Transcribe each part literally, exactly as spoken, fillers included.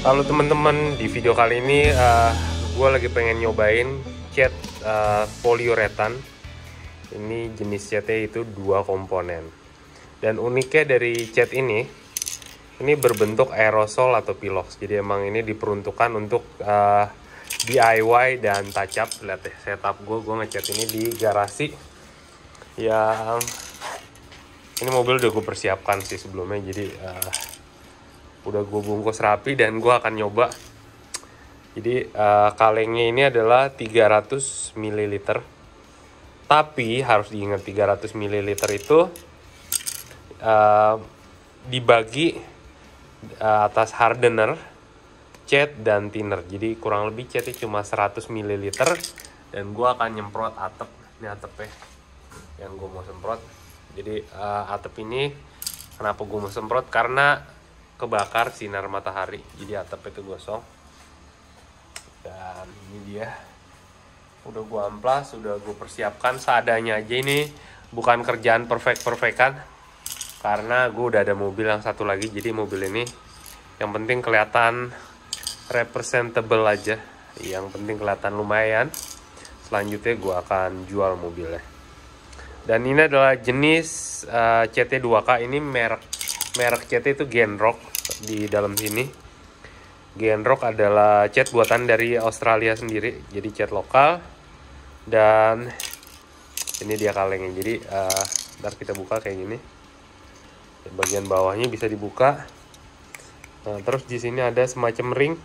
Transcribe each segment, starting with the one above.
Halo teman-teman, di video kali ini uh, gue lagi pengen nyobain cat uh, poliuretan. Ini jenis catnya itu dua komponen. Dan uniknya dari cat ini, ini berbentuk aerosol atau pilox. Jadi emang ini diperuntukkan untuk uh, D I Y dan touch up. Lihat deh setup gue, gue ngecat ini di garasi. Yang ini mobil udah gue persiapkan sih sebelumnya, jadi uh, udah gue bungkus rapi dan gue akan nyoba. Jadi uh, kalengnya ini adalah tiga ratus mililiter, tapi harus diingat tiga ratus mililiter itu uh, dibagi uh, atas hardener, cat, dan thinner. Jadi kurang lebih catnya cuma seratus mililiter dan gue akan nyemprot atap. Ini atapnya yang gue mau semprot. Jadi uh, atap ini kenapa gue mau semprot, karena kebakar sinar matahari, jadi atap itu gosong. Dan ini dia udah gue amplas, udah gue persiapkan seadanya aja. Ini bukan kerjaan perfect-perfectan, karena gue udah ada mobil yang satu lagi. Jadi mobil ini yang penting kelihatan representable aja, yang penting kelihatan lumayan. Selanjutnya gue akan jual mobilnya. Dan ini adalah jenis uh, C T dua K. Ini merek merek C T itu Genrock di dalam sini. Genrock adalah cat buatan dari Australia sendiri, jadi cat lokal. Dan ini dia kalengnya. Jadi uh, ntar kita buka kayak gini. Bagian bawahnya bisa dibuka. Nah, terus di sini ada semacam ring.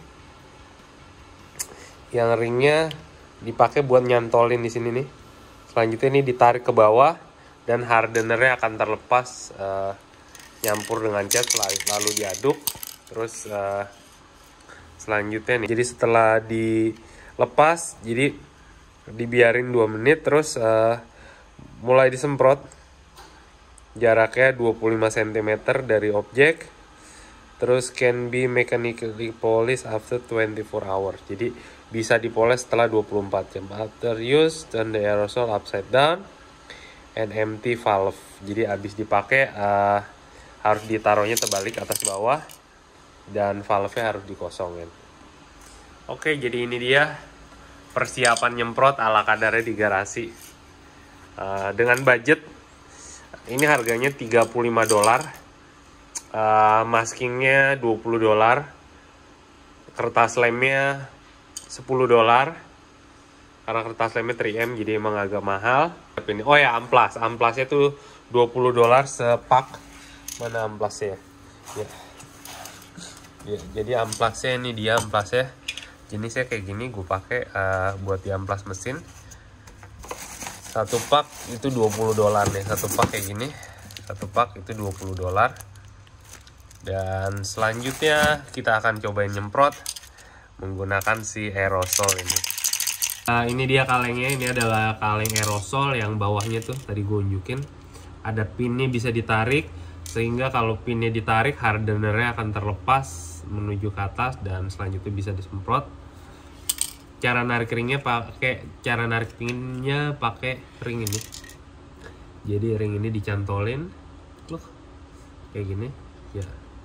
Yang ringnya dipakai buat nyantolin di sini nih. Selanjutnya ini ditarik ke bawah dan hardenernya akan terlepas, uh, nyampur dengan cat lalu diaduk. Terus uh, selanjutnya nih, jadi setelah dilepas, jadi dibiarin dua menit, terus uh, mulai disemprot. Jaraknya dua puluh lima sentimeter dari objek. Terus can be mechanically polished after twenty-four hours. Jadi bisa dipoles setelah dua puluh empat jam. After use, turn the aerosol upside down and empty valve. Jadi habis dipakai uh, harus ditaruhnya terbalik atas bawah dan valve-nya harus dikosongin. Oke, jadi ini dia persiapan nyemprot ala kadarnya di garasi. Uh, dengan budget ini harganya tiga puluh lima dolar. Uh, maskingnya dua puluh dolar. Kertas lemnya sepuluh dolar. Karena kertas lemnya tiga M jadi emang agak mahal. Oh ya, amplas. Amplasnya tuh dua puluh dolar sepak. Mana amplasnya? Ya. Ya, jadi amplasnya ini dia amplasnya. Jenisnya kayak gini, gue pakai uh, buat di amplas mesin. Satu pak itu dua puluh dolar nih. Satu pak kayak gini. Satu pak itu dua puluh dolar. Dan selanjutnya kita akan cobain nyemprot menggunakan si aerosol ini. Nah, ini dia kalengnya. Ini adalah kaleng aerosol yang bawahnya tuh tadi gue unjukin. Ada pinnya bisa ditarik, sehingga kalau pinnya ditarik hardenernya akan terlepas menuju ke atas dan selanjutnya bisa disemprot. Cara narik ringnya pakai cara narik pinnya pakai ring ini. Jadi ring ini dicantolin, loh, kayak gini, ya.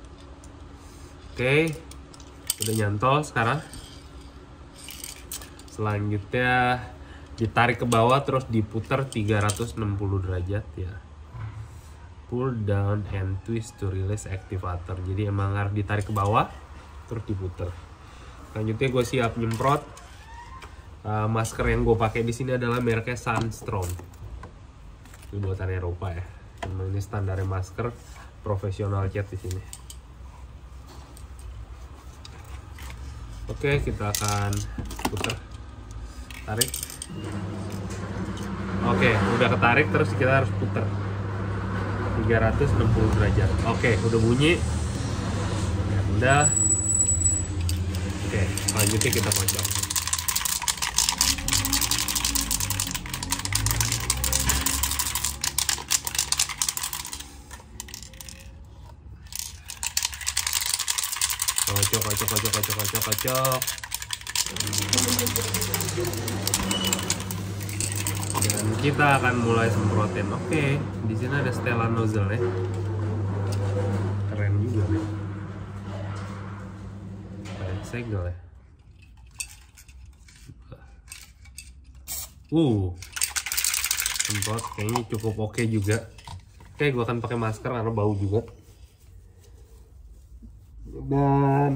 Oke, udah nyantol sekarang. Selanjutnya ditarik ke bawah terus diputar tiga ratus enam puluh derajat ya. Pull down and twist to release activator. Jadi emang harus ditarik ke bawah terus diputar. Selanjutnya gue siap nyemprot. Uh, masker yang gue pakai di sini adalah mereknya Sunstrom. Ini buatan Eropa ya. Emang ini standarnya masker profesional cat di sini. Oke, kita akan putar. Tarik. Oke, udah ketarik, terus kita harus putar tiga ratus enam puluh derajat. Oke, udah bunyi. Ya, udah. Oke, selanjutnya kita kocok. Kocok, kocok, kocok, kocok, kocok, kocok. Dan kita akan mulai semprotin. Oke, di sini ada setelan nozzle ya. Keren juga nih. segel ya. Uh, semprot kayaknya cukup oke juga. Oke, gue akan pakai masker karena bau juga. Dan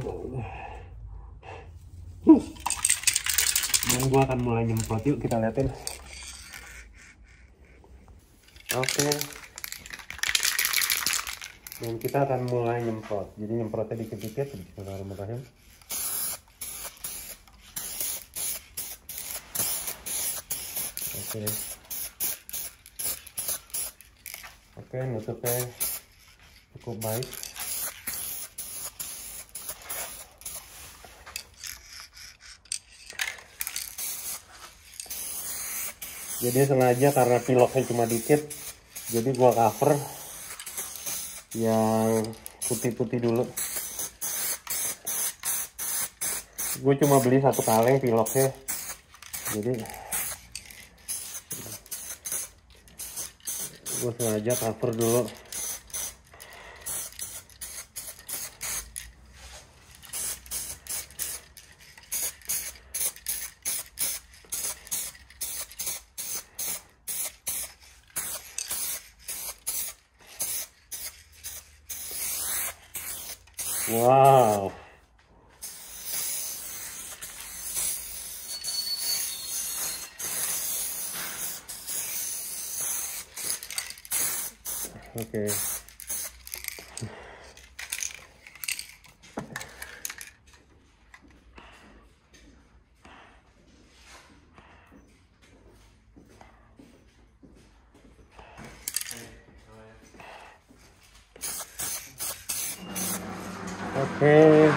dan gue akan mulai nyemprot. Yuk kita liatin. Oke. Dan kita akan mulai nyemprot. Jadi nyemprotnya dikit-dikit. Bismillahirrahmanirrahim. Oke. Oke, nutupnya cukup baik. Jadi sengaja karena piloknya cuma dikit, jadi gua cover yang putih-putih dulu. Gue cuma beli satu kaleng piloknya, jadi gue sengaja cover dulu. Wow. Oke. Okay. Oke. Okay.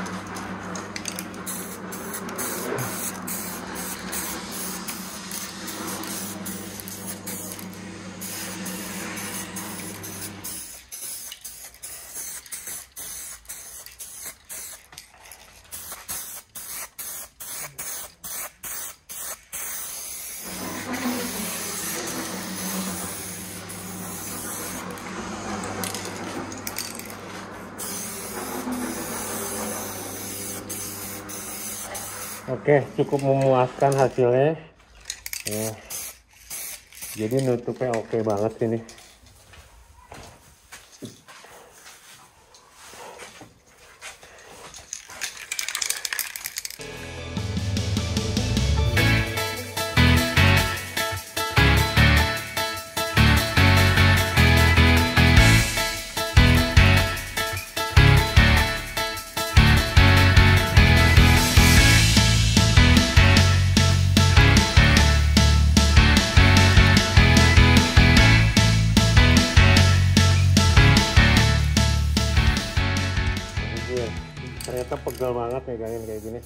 Oke, cukup memuaskan hasilnya. Nah, jadi nutupnya oke banget ini. Ternyata pegal banget megangin kayak gini.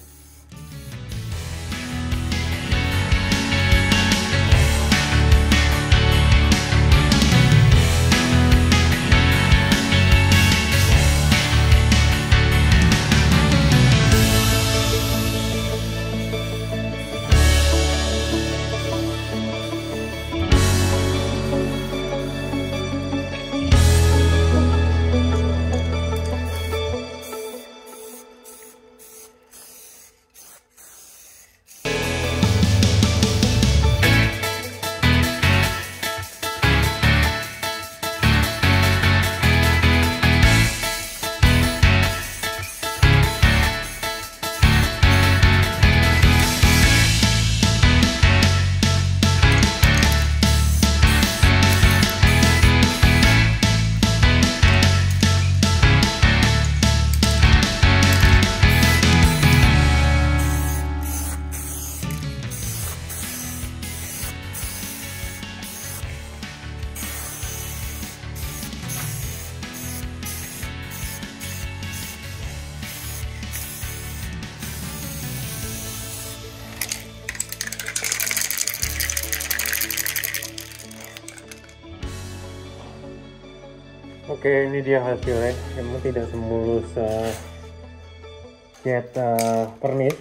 Oke, ini dia hasilnya. Emang tidak semulus uh, cat uh, pernis.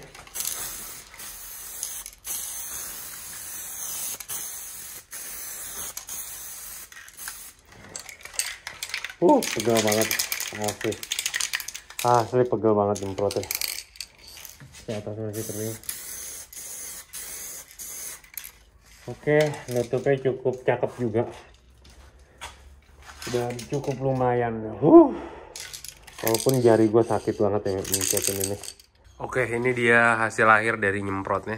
Uh, pegal banget. Asli. Asli pegal banget nyemprotnya. ke atas masih kering. Oke, nutupnya cukup cakep juga dan cukup lumayan. Huh. Walaupun jari gue sakit banget ya nyetin ini. Oke, ini dia hasil akhir dari nyemprotnya.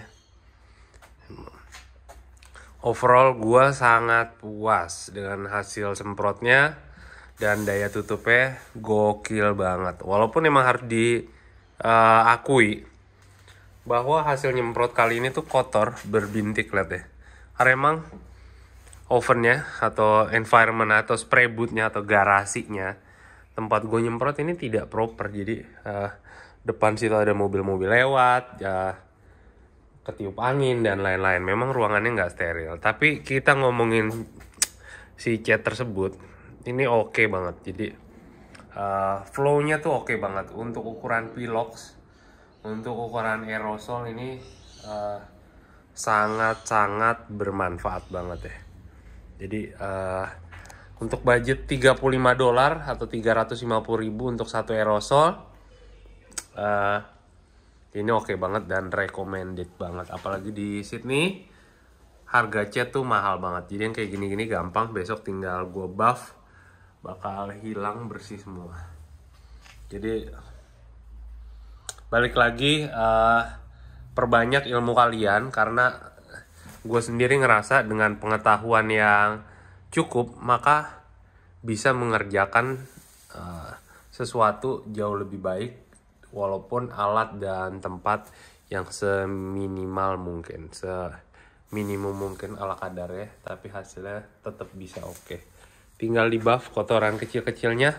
Overall gue sangat puas dengan hasil semprotnya dan daya tutupnya gokil banget. Walaupun emang harus diakui uh, bahwa hasil nyemprot kali ini tuh kotor, berbintik, lihat deh. Karena emang ovennya atau environment atau spray boothnya atau garasinya tempat gue nyemprot ini tidak proper. Jadi uh, depan situ ada mobil-mobil lewat, ya ketiup angin dan lain-lain. Memang ruangannya nggak steril. Tapi kita ngomongin si cat tersebut, ini oke okay banget. Jadi uh, flow-nya tuh oke okay banget. Untuk ukuran Pilox, untuk ukuran aerosol ini sangat-sangat uh, bermanfaat banget ya. Jadi uh, untuk budget tiga puluh lima dolar atau tiga ratus lima puluh ribu untuk satu aerosol, uh, ini oke okay banget dan recommended banget. Apalagi di Sydney harga cat tuh mahal banget. Jadi yang kayak gini-gini gampang, besok tinggal gue buff, bakal hilang bersih semua. Jadi balik lagi, uh, perbanyak ilmu kalian, karena gue sendiri ngerasa dengan pengetahuan yang cukup maka bisa mengerjakan uh, sesuatu jauh lebih baik walaupun alat dan tempat yang seminimal mungkin, seminimum mungkin ala kadarnya, tapi hasilnya tetap bisa oke. Okay. Tinggal di buff kotoran kecil-kecilnya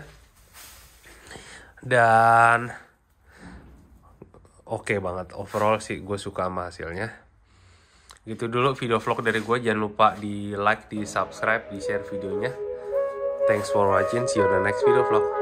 dan oke okay banget. Overall sih gue suka sama hasilnya. Gitu dulu video vlog dari gue. Jangan lupa di like, di subscribe, di share videonya. Thanks for watching. See you on the next video vlog.